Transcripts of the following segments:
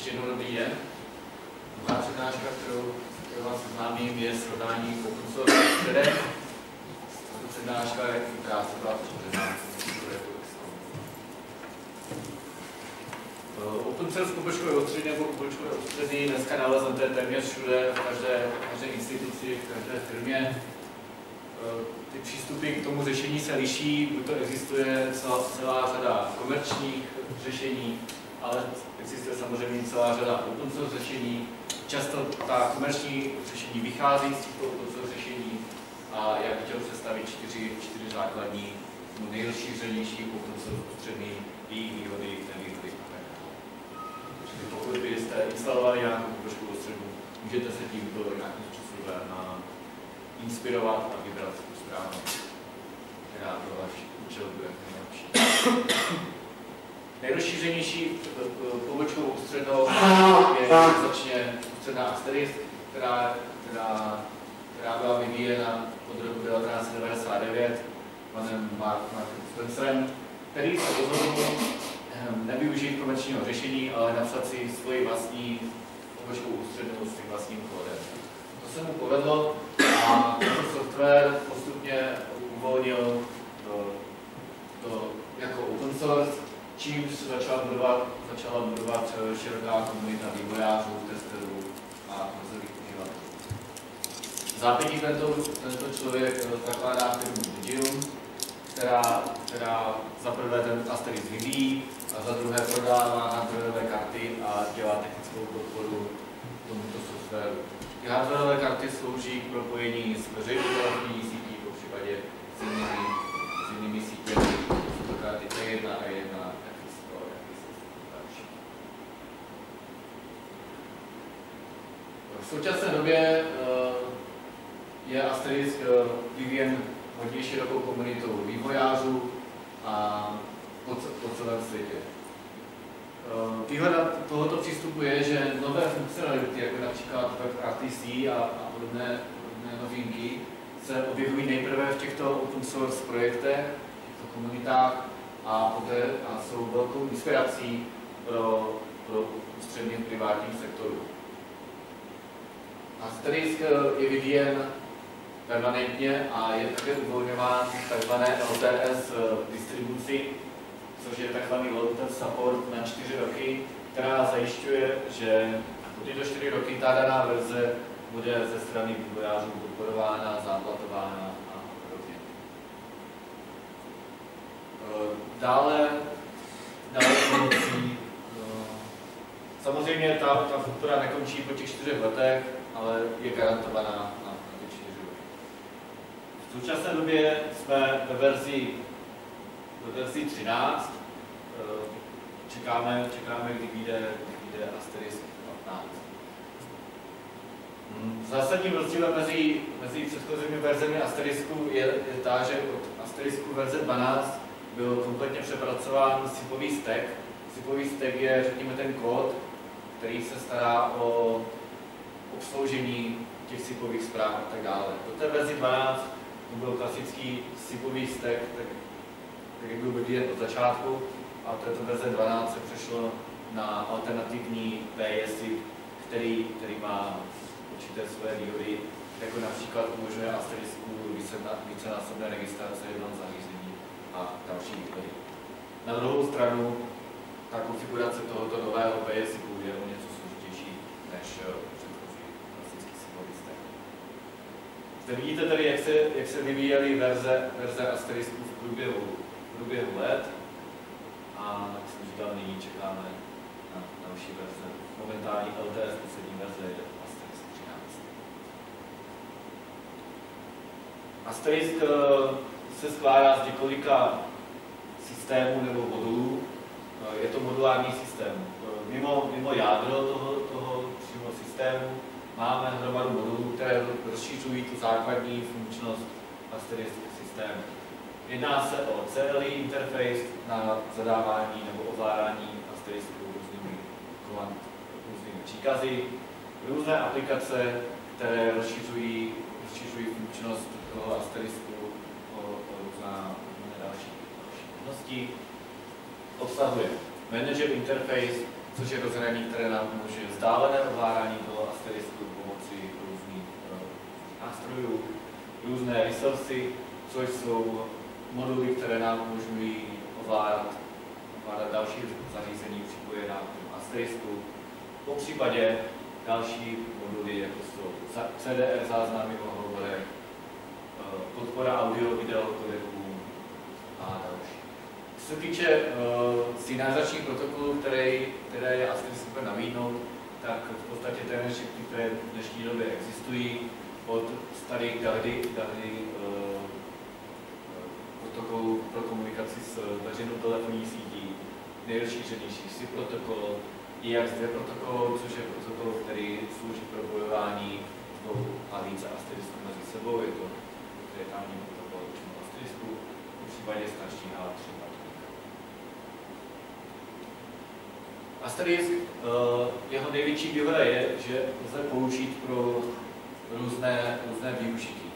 Ještě jednou dobrý den. Druhá přednáška, kterou vás seznámím, je srovnání open source a prostředek. Tato přednáška je krátce byla přednáška. Open source pobočkové prostředí nebo pobočkové prostředí dneska naleznete téměř všude, v každé instituci, v každé firmě. Ty přístupy k tomu řešení se liší, buď to existuje celá řada komerčních řešení, ale existuje samozřejmě celá řada open source řešení. Často ta komerční řešení vychází z těchto open source řešení a já bych chtěl představit čtyři základní, nejrozšířenější open source prostředí, jejich výhody, nevýhody. Čili pokud byste instalovali nějakou pobočku prostředí, můžete se tímto nějakým způsobem inspirovat a vybrat tu správnou, která pro váš účel bude nejlepší. Nejrozšířenější pobočkovou ústřednou je jednoznačně ústředná Asterisk, která byla vyvíjena od roku 1999 panem Markem Spencerem, který se rozhodl nevyužít komerčního řešení, ale napsat si svoji vlastní pobočkovou ústřednou s svým vlastním kódem. To se mu povedlo a tento software postupně uvolnil jako open source, čímž se začala budovat široká komunita vývojářů, testerů a rozhodných uživatelů. V zápětí tento člověk zakládá firmu Digium, která za prvé ten Asterisk vyvíjí a za druhé prodává hardwareové karty a dělá technickou podporu tomuto softwaru. Ty hardwareové karty slouží k propojení s veřejnou telefonní sítí, po případě s jinými sítěmi, jsou to karty T1, E1, F100, další. V současné době je Asterisk vyvíjen hodně širokou komunitou vývojářů a po celém světě. Výhoda tohoto přístupu je, že nové funkcionality, jako například WebRTC a podobné novinky, se objevují nejprve v těchto open source projektech, v těchto komunitách a poté jsou velkou inspirací pro ústředně v privátním sektoru. Asterisk je vyvíjen permanentně a je také uvolňován tzv. LTS distribuci, což je tzv. Long-term support na 4 roky, která zajišťuje, že po tyto 4 roky ta daná verze bude ze strany vývojářů podporována, záplatována a podobně. Dále samozřejmě ta podpora nekončí po těch 4 letech, ale je garantovaná na ty 4 roky. V současné době jsme ve verzi 13. Čekáme, kdy vyjde Asterisk 15. Zásadním rozdílem mezi předchozími verzemi Asterisku je ta, že od Asterisku verze 12 byl kompletně přepracován SIP-ový stack. SIP-ový stack je, řekněme, ten kód, který se stará o obsloužení těch SIP-ových zpráv a tak dále. Do té verzi 12 byl klasický SIP-ový stack, tak jak byl vyvíjen od začátku, a v této verze 12 se přešlo na alternativní PSIP, který má určité své výhody, jako například umožňuje Asterisku vícenásobné registrace jednoho zařízení a další výhody. Na druhou stranu, ta konfigurace tohoto nového PSIPu je o něco složitější než předchozí klasický SIP-ový stack. Zde vidíte tedy, jak se vyvíjely verze Asterisku v průběhu let. A jak jsem říkal, nyní čekáme na další verze. Momentální LTS poslední verze je Asterisk 13. Asterisk se skládá z několika systémů nebo modulů. Je to modulární systém. Mimo jádro toho přímo systému máme hromadu modulů, které rozšířují tu základní funkčnost Asterisk systému. Jedná se o CLI interface na zadávání nebo ovládání Asterisku různými příkazy, různé aplikace, které rozšiřují funkčnost toho Asterisku o různé další možnosti. Obsahuje manager interface, což je rozhraní, které nám umožňuje vzdálené ovládání toho asterisku pomocí různých nástrojů, různé resursy, což jsou moduly, které nám umožňují ovládat další zařízení připojená k tomu asterisku. Po případě další moduly, jako jsou CDR záznamy o hovorech, podpora audio-video kodeků a další. Co se týče signalizačních protokolů, které je asterisk super nabídnout, tak v podstatě téměř všechny, které v dnešní době existují, od starých Dali protokolů pro komunikaci s veřejnou telefonní sítí, nejrozšířenější SIP protokol, IX2 protokol, což je protokol, který slouží pro bojování dvou a více asterisků mezi sebou. Je to detailní protokol určeného asterisku, v případě starší H3 patolika. Asterisk, jeho největší výhoda je, že lze použít pro různé využití.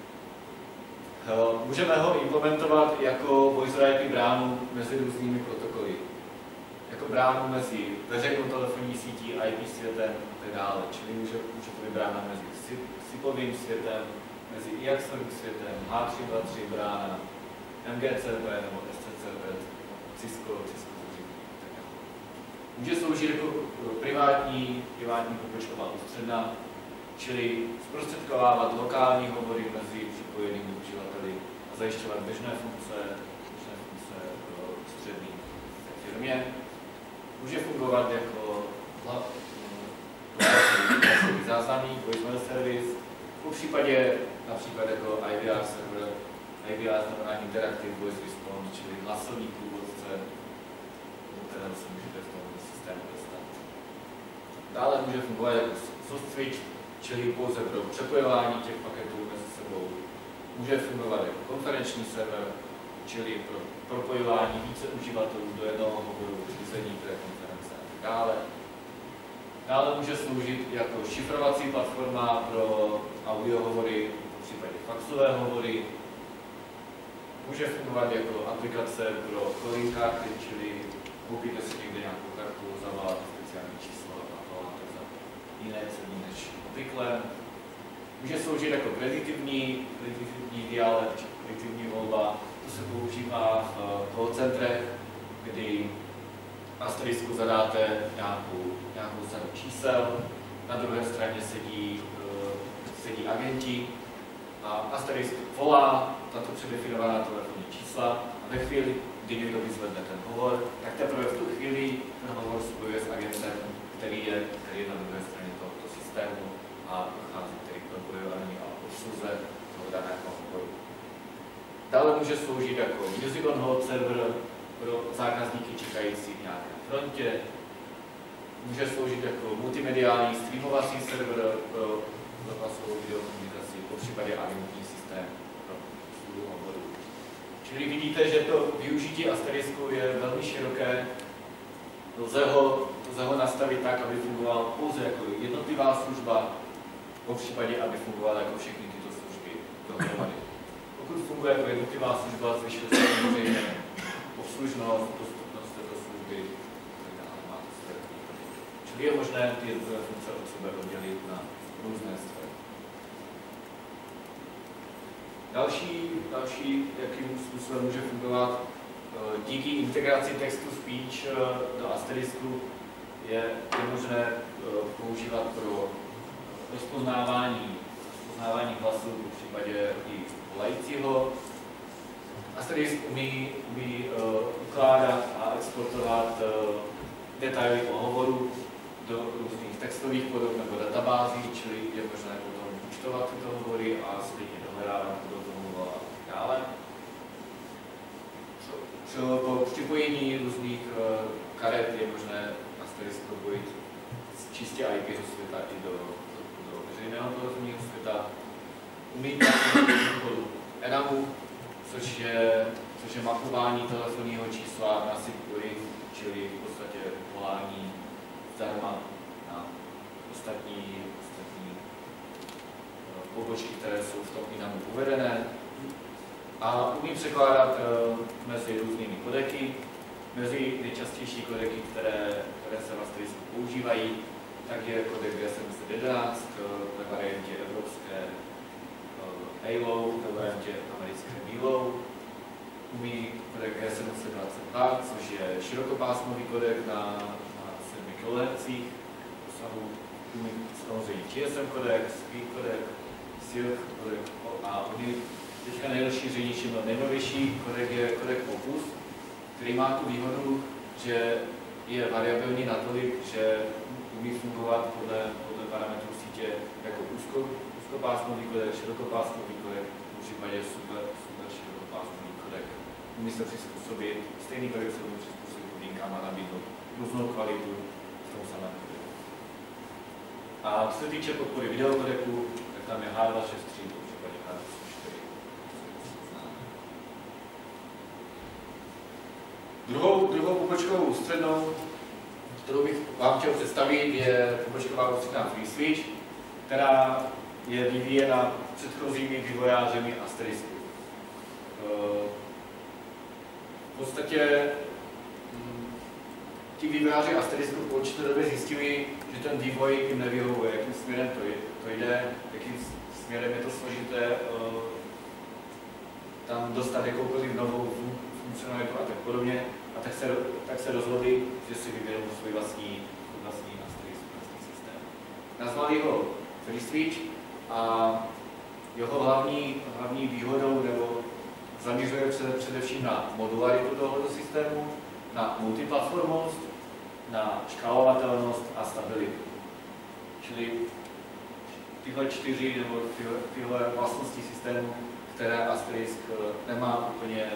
Můžeme ho implementovat jako voice over IP bránu mezi různými protokoly. Jako bránu mezi veřejnou telefonní sítí, IP světem a tak dále. Čili může to být brána mezi SIP-ovým světem, mezi IX-ovým světem, H323 brána, MGCP nebo SCCP, Cisco zařízení. Může sloužit jako privátní pobočková ústředna, čili zprostředkovávat lokální hovory mezi připojenými uživateli a zajišťovat běžné funkce střední firmě. Může fungovat jako záznamník, voicemail service, po případě například jako IVR server, IVR znamená Interactive Voice Response, čili hlasový průvodce, kterého se můžete v tom systému dostat. Dále může fungovat jako soft switch, čili pouze pro přepojování těch paketů mezi sebou. Může fungovat jako konferenční server, čili pro propojování více uživatelů do jednoho hovoru, řízení té konference a tak dále. Dále může sloužit jako šifrovací platforma pro audiohovory, v případě faxové hovory. Může fungovat jako aplikace pro calling karty, čili koupíte si někde nějakou kartu, zavoláte speciální číslo a voláte za jiné ceny než obvykle. Může sloužit jako prediktivní dialog, či prediktivní volba. To se používá v call centrech, kdy asterisku zadáte nějakou sadu čísel, na druhé straně sedí agenti a asterisk volá tato předefinovaná telefonní čísla a ve chvíli, kdy někdo vyzvedne ten hovor, tak teprve v tu chvíli ten hovor spojuje s agentem, který je na druhé straně tohoto systému a dochází tedy k propojování a obsluze toho daného hovoru. Dále může sloužit jako music on hold server pro zákazníky čekající v nějaké frontě. Může sloužit jako multimediální streamovací server pro rozhlasovou videokomunikaci, po případě agentní systém pro obsluhu hovoru. Čili vidíte, že to využití asterisku je velmi široké. Lze ho nastavit tak, aby fungoval pouze jako jednotlivá služba, po případě, aby fungoval jako všechny tyto služby dohromady. Pokud funguje jako jednotlivá služba, zvyšuje se samozřejmě obslužnost, dostupnost této služby, máte své. Čili je možné ty jednotlivé funkce od sebe oddělit na různé sféry. Další, jakým způsobem může fungovat, díky integraci text-to-speech do asterisku je možné používat pro rozpoznávání hlasu v případě i volajícího. Asterisk umí ukládat a exportovat detaily o hovoru do různých textových podob nebo databází, čili je možné potom účtovat tyto hovory a zpětně dohledávat, kdo to mluvil a tak dále. Po připojení různých karet je možné asterisk propojit čistě IP světa i do veřejného telefonního světa. Umí protokolu ENAMu, což je mapování telefonního čísla na SIP-ring, čili v podstatě volání zdarma na ostatní pobočky, které jsou v tom ENAMu uvedené. A umí překládat mezi různými kodeky, Mezi nejčastější kodeky, které se v Asterisku používají, tak je kodek G711 ve variantě evropské ALO, ve variantě americké BLO. Umí kodek G722, což je širokopásmový kodek na 7 kHz dosahu. Umí samozřejmě GSM kodek, Speed kodek, Silk kodek a umí teďka nejrozšířenější, nejnovější kodek je kodek Opus, který má tu výhodu, že je variabilní natolik, že umí fungovat podle parametrů sítě jako úzkopásmový kodek, širokopásmový kodek, v případě super širokopásmový kodek. Umí se přizpůsobit, stejný kodek se umí přizpůsobit podmínkám a nabídnout různou kvalitu v tom samém kodeku. A co se týče podpory videokodeku, tak tam je H263, v případě H264. Druhou pobočkovou ústřednou, kterou bych vám chtěl představit, je pobočková ústředná FreeSwitch, která je vyvíjena předchozími vývojáři Asterisku. V podstatě ti vývojáři Asterisku po určité době zjistili, že ten vývoj jim nevyhovuje, jakým směrem to jde, jakým směrem je to složité tam dostat jakoukoliv novou funkcionalitu a tak podobně. A tak se rozhodli, že si vyvinou svůj vlastní systém. Nazvali ho FreeSwitch a jeho hlavní výhodou nebo zaměřuje se především na modularitu tohoto systému, na multiplatformovost, na škálovatelnost a stabilitu. Čili tyhle 4 nebo tyhle vlastnosti systému, které Asterisk nemá úplně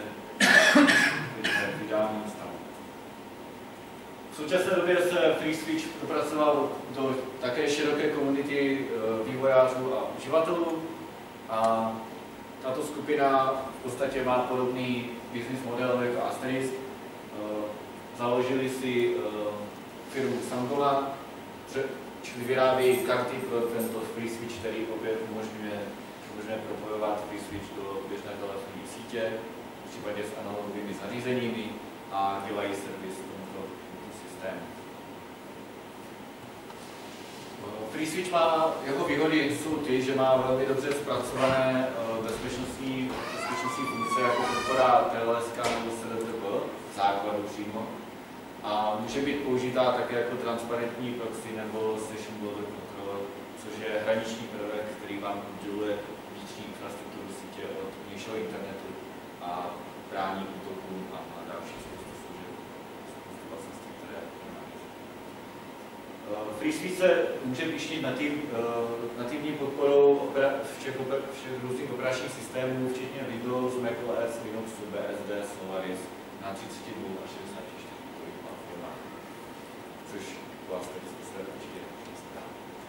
v ideálním stavu. V současné době se FreeSwitch dopracoval do také široké komunity vývojářů a uživatelů a tato skupina v podstatě má podobný business model jako Asterisk. Založili si firmu Sangola, čili vyrábějí karty pro tento FreeSwitch, který opět umožňuje propojovat FreeSwitch do běžné telefonní sítě, v případě s analogovými zařízeními a dělají servis tomuto systému. FreeSwitch má, jeho výhody jsou ty, že má velmi dobře zpracované bezpečnostní funkce jako podpora TLS nebo SRTP, základu přímo, a může být použitá také jako transparentní proxy nebo session border control, což je hraniční prvek, který vám odděluje vnitřní infrastrukturu sítě od vnějšího internetu a brání útokům a další spoustu služeb, vlastností, které máme. FreeSwitch se může píšnit nativní podporou všech různých operačních systémů, včetně Windows, macOS, Linuxu, BSD, Solaris na 32 až 64 platformách, což vlastně se určitě stá.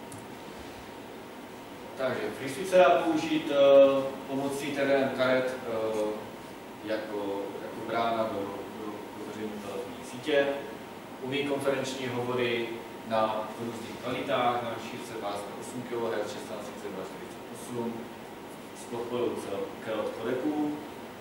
Takže FreeSwitch se dá použít pomocí TDM karet jako brána do veřejné telefonní sítě. Umí konferenční hovory na různých kvalitách, na šířce pásma 8 kHz, 163248 s podporou kodeků.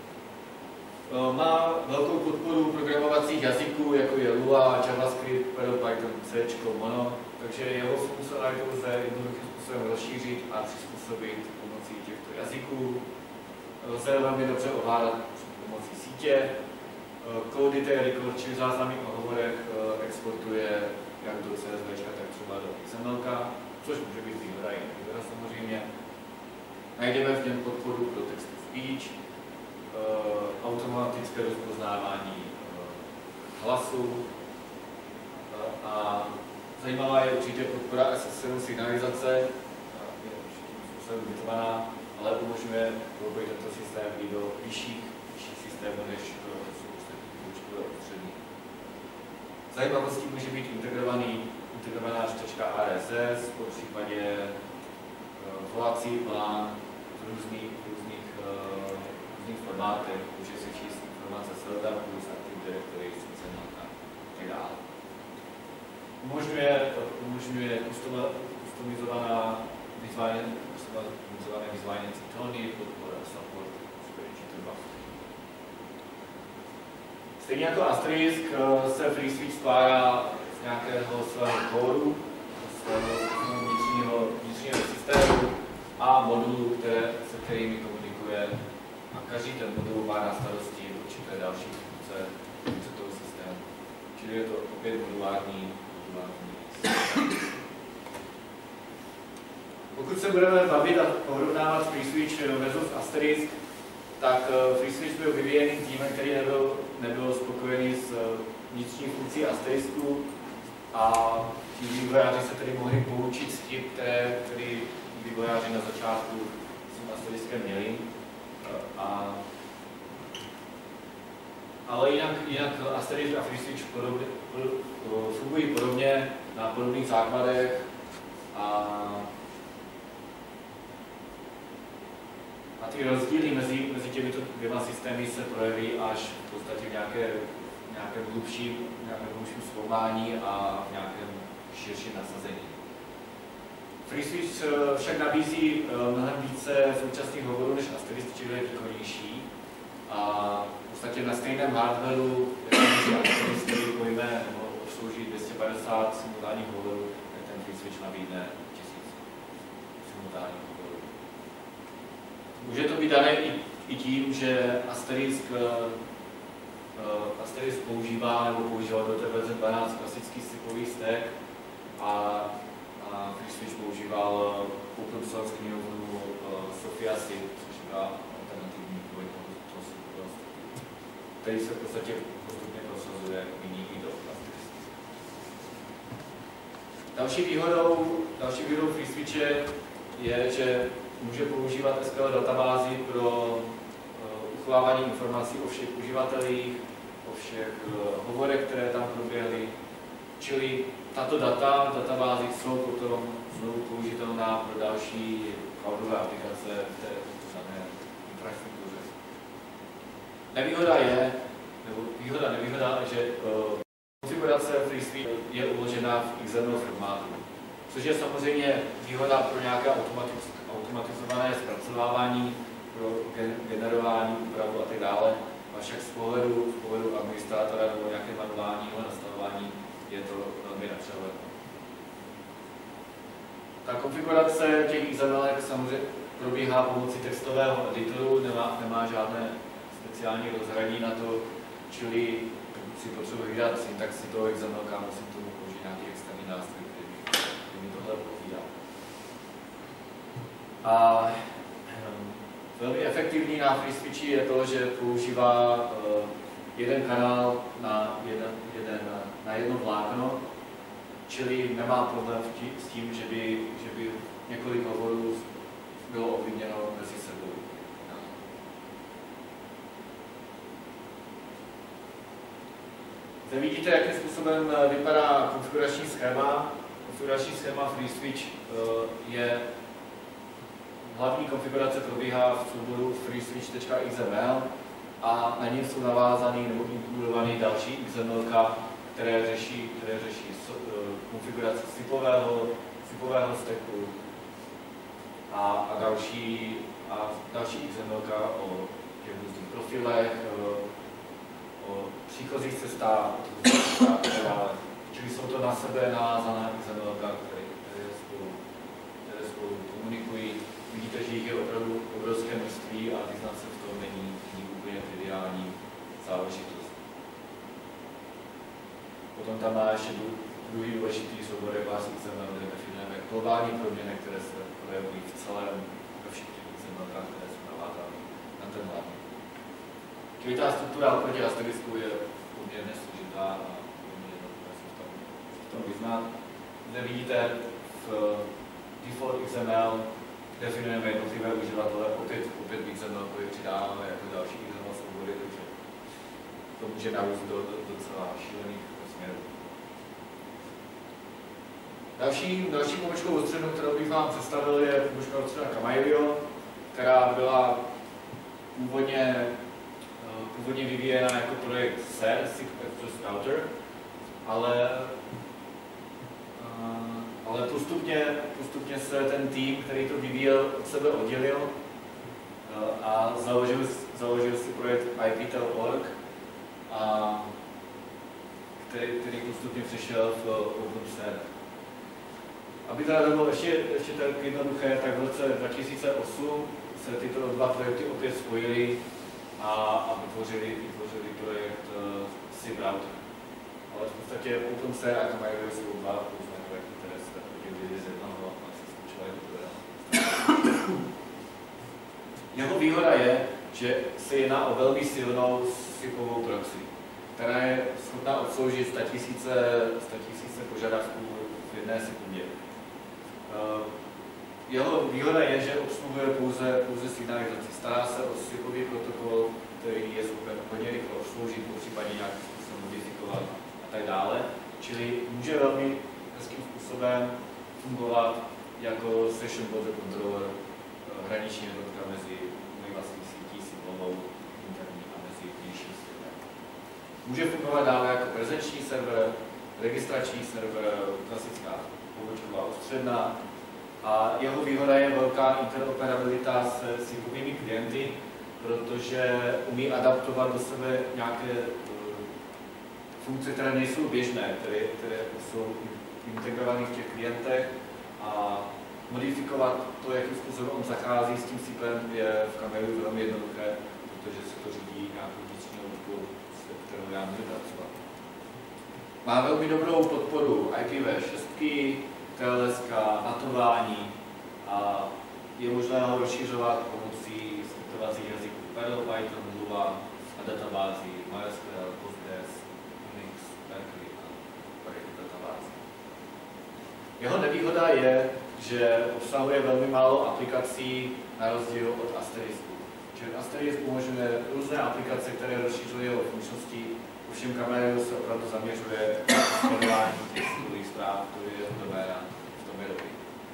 Má velkou podporu programovacích jazyků, jako je Lua, JavaScript, Perl, Python, C, Mono, takže jeho funkcionalitu lze jednoduchým způsobem rozšířit a přizpůsobit pomocí těchto jazyků. Lze velmi dobře ovládat pomocí sítě. Code Detail Record, čili záznamy o hovorech, exportuje jak do CSV, tak třeba do XML, což může být výhoda i nevýhoda samozřejmě. Najdeme v něm podporu pro text-to-speech, automatické rozpoznávání hlasu a zajímavá je určitě podpora SS7 signalizace, je určitým způsobem limitovaná, ale umožňuje propojit tento systém i do vyšších systémů, než jsou počkové ústřední. Zajímavostí může být integrovaná čtečka RSS, po případě volací plán v různých formátech, může si číst informace z Heldapu, z Active Directory, z XML a tak dále. Umožňuje customizované vyzváněcí tóny, podpora support, super cheater buff. Stejně jako Asterisk se FreeSwitch skládá z nějakého svého kódu, svého vnitřního systému a modulů, se kterými komunikuje. A každý ten modul má na starosti určité další funkce toho systému. Čili je to opět modulární. Pokud se budeme bavit a porovnávat FreeSwitch versus Asterisk, tak FreeSwitch byl vyvíjený týmem, který nebyl spokojený s vnitřní funkcí Asterisku a ti vývojáři se tedy mohli poučit z chyb, který vývojáři na začátku s tím Asteriskem měli. Ale jinak Asterisk a FreeSwitch fungují podobně na podobných základech a ty rozdíly mezi těmito dvěma systémy se projeví až v podstatě v nějakém hlubším zkoumání a v nějakém širším nasazení. FreeSwitch však nabízí mnohem více současných hovorů než Asterisk, čili je výkonnější. A v podstatě na stejném hardwareu, jako Asterisk, který pojme nebo obslouží 250 simultánních hovorů, tak ten FreeSwitch nabídne 1000 simultánních hovorů. Může to být dané i tím, že Asterisk používá nebo používal do té verze 12 klasický SIP-ový stack a FreeSwitch používal open source knihovnu Sophia SIP, což je alternativní vývoj toho SIP-ového stacku, který se v podstatě postupně prosazuje nyní i do Asterisk. Další výhodou FreeSwitche je, že může používat SQL databázi pro uchovávání informací o všech uživatelích, o všech hovorech, které tam proběhly. Čili tato data v databázi jsou potom znovu použitelná pro další cloudové aplikace v té dané infrastruktuře. Nevýhoda, že konfigurace FreeSwitch je uložena v XML formátu, což je samozřejmě výhoda pro nějaké automatizované zpracovávání, pro generování, úpravu a tak dále. Avšak z pohledu administrátora nebo nějaké manuálního nastavování je to velmi nepřehledné. Ta konfigurace těch XML samozřejmě probíhá pomocí textového editoru, nemá žádné speciální rozhraní na to, čili pokud si potřebuji vydat syntaxi toho XML, musím tomu použít nějaký externí nástroj, který mi tohle povídá. A velmi efektivní na FreeSwitchi je to, že používá jeden kanál na jedno vlákno, čili nemá problém s tím, že by několik hovorů bylo obviněno mezi sebou. Zde vidíte, jakým způsobem vypadá konfigurační schéma. Konfigurační schéma FreeSwitch je hlavní konfigurace probíhá v souboru freeswitch.xml a na něm jsou navázaný nebo inkludovaný další XML, které řeší konfiguraci SIP-ového stacku a další XML o těch různých profilech, o příchozích cestách, čili jsou to na sebe navázané XML, které spolu komunikují. Vidíte, že jich je opravdu obrovské množství a vyznat se v tom není úplně triviální záležitost. Potom tam má ještě druhý důležitý soubor klasy XML, kde definujeme globální proměny, které se projevují ve všech těch XML, které jsou navázány na ten hlavní. Čili ta struktura oproti Asterisku je poměrně složitá a poměrně jednoduché se v tom vyznat. Zde vidíte v default XML definujeme jednotlivé uživatele, opět XML, který přidáváme jako další XML soubory, takže to může narůst do docela šílených směrů. Další pomůckou odstřednou, kterou bych vám představil, je pomůcka odstředna Kamailio, která byla původně vyvíjena jako projekt SER, SIP Express Router, ale postupně se ten tým, který to vyvíjel, od sebe oddělil a založil si projekt IPTel.org a který postupně přešel v OpenServe. Aby teda to bylo ještě tak jednoduché, tak v roce 2008 se tyto dva projekty opět spojily a vytvořili projekt SIP Router. Ale v podstatě OpenServe a Camaillio jsou dva různé projekty, které se podělily z jednoho a se skočily do druhého. Jeho výhoda je, že se jedná o velmi silnou SIPovou proxy, která je schopná obsloužit 100 000 požadavků v jedné sekundě. Jeho výhoda je, že obsluhuje pouze signalizaci. Stará se o SIPový protokol, který je schopen hodně rychle obsloužit, případně nějakým způsobem modifikovat a tak dále. Čili může velmi hezkým způsobem fungovat jako session border controller, hraniční jednotka mezi vlastní sítí SIPovou interní a mezi vnějším světem. Může fungovat dále jako prezenční server, registrační server, klasická pobočková ostředna. A jeho výhoda je velká interoperabilita se SIPovými klienty, protože umí adaptovat do sebe nějaké funkce, které nejsou běžné, které jsou integrované v těch klientech a modifikovat to, jakým způsobem on zachází s tím SIPem, je v Camailliu velmi jednoduché, protože se to řídí nějakou vnitřní loutkou, se kterou já můžu pracovat. Má velmi dobrou podporu IPv6, TLS, datování a je možné ho rozšiřovat pomocí skriptovacích jazyků Perl, Python, Lua a databází MySQL, Postgres, Unix, Mercury a projekty databází. Jeho nevýhoda je, že obsahuje velmi málo aplikací na rozdíl od Asterisku. Čili Asterisk umožňuje různé aplikace, které rozšiřují jeho funkčnosti, ovšem Camaillio se opravdu zaměřuje na sledování textových zpráv, to je jeho doména, v tom je dobrý.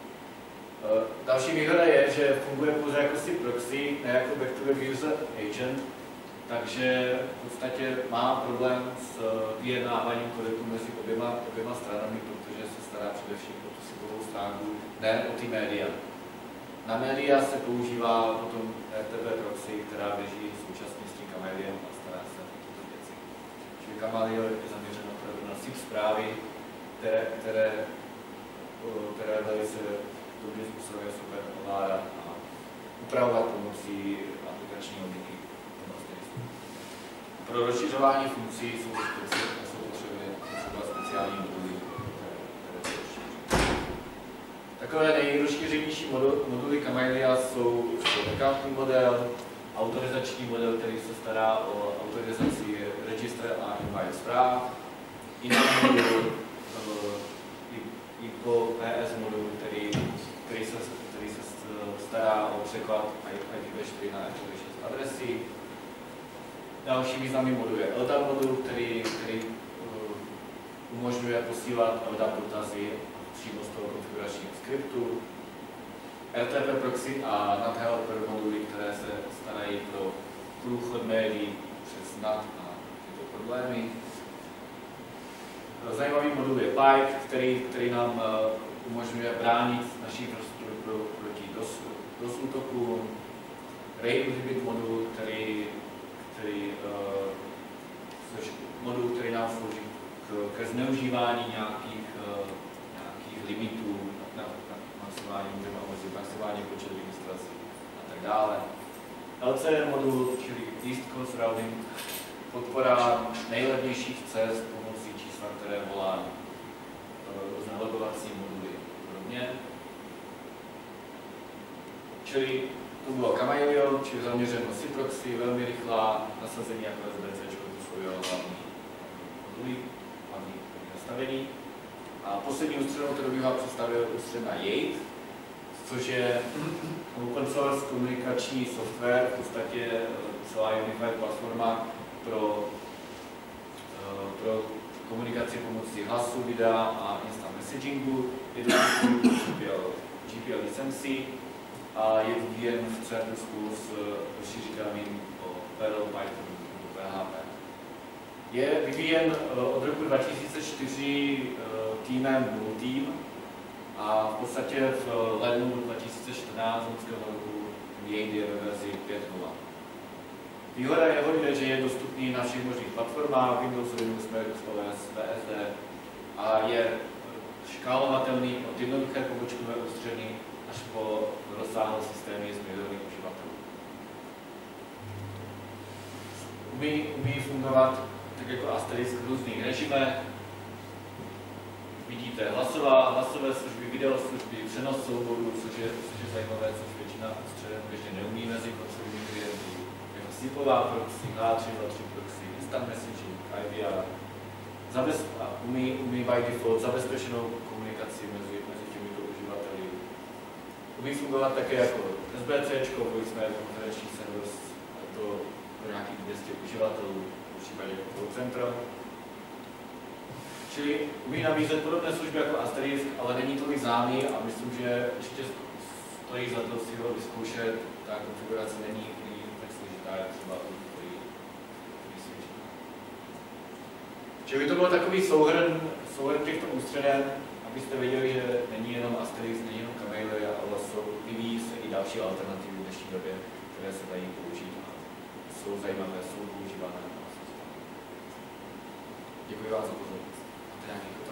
Další výhoda je, že funguje pouze jako SIP proxy, ne jako back-to-back user agent, takže v podstatě má problém s vyjednáváním kodeku mezi oběma stranami, protože se stará především o tu SIPovou stránku, ne o ty média. Na média se používá potom RTP proxy, která běží současně s tím Camailliem a stará se o tyto věci. Čili Camaillio je zaměřeno opravdu na SIP zprávy, které velice dobrým způsobem je super ovládat a upravovat pomocí aplikační logiky. Pro rozšiřování funkcí jsou potřeba speciální moduly, které to rozšíří. Takové nejrozšířenější moduly Camaillia jsou accountní model, autorizační model, který se stará o autorizaci registr a invite zpráv, modul, IPS modul, který se stará o překlad IPv4 na IPv6 adresy. Další významný modul je LDAP modul, který umožňuje posílat LDAP dotazy přímo z toho konfiguračního skriptu. RTP proxy a NAT-helper moduly, které se starají pro průchod médií přes NAT a tyto problémy. Zajímavý modul je Pike, který nám umožňuje bránit naší infrastrukturu proti DOS útokům. RAID inhibit modul, který nám slouží ke zneužívání nějakých limitů na maximální, můžeme omezit maximální počet registrací a tak dále. LCR modul, čili East Coast Routing, podpora nejlevnějších cest pomocí čísla, které volá různé logovací moduly a podobně. Čili to bylo Camaillio, čili zaměřeno SIP proxy, velmi rychlá nasazení jako SBC, to jsou jeho hlavní moduly, hlavní nastavení. A poslední ústřednou, kterou bych vám představil, ústředna Yate, což je open source komunikační software, v podstatě celá unified platforma pro komunikaci pomocí hlasu, videa a instant messagingu. Je to GPL licencí a je vyvíjen v C++ s rozšířitelným Perl, Python nebo PHP. Je vyvíjen od roku 2004 týmem Blue Team a v podstatě v lednu 2014 loňského roku Yate je ve verzi 5.0. Výhoda jeho je, že je dostupný na všech možných platformách, Windows, Linux, Mac, OS, BSD a je škálovatelný od jednoduché pobočkové ústřeny až po rozsáhlé systémy s milionů uživatelů. Umí fungovat tak jako Asterisk v různých režimech. Vidíte hlasové služby, videoslužby, přenos souborů, což je zajímavé, což většina středem běžně neumí mezi koncovými klienty. Jako SIP-ová proxy, H323 proxy, instant messaging, IVR. Umí by default zabezpečenou komunikaci mezi těmito uživateli. Umí fungovat také jako SBC, voicemail, konferenční server, to nějakých 200 uživatelů, v případě jako call center. Čili umí nabízet podobné služby jako Asterisk, ale není tolik známý a myslím, že určitě stojí za to si ho vyzkoušet. Ta konfigurace není tak složitá, jak třeba u vysvětší. Čili to byl takový souhrn těchto ústředen, abyste věděli, že není jenom Asterisk, není jenom Kamele, ale vyvíjí se i další alternativy v dnešní době, které se dají použít a jsou zajímavé, jsou používané. Děkuji vám za pozornost. Máte nějaký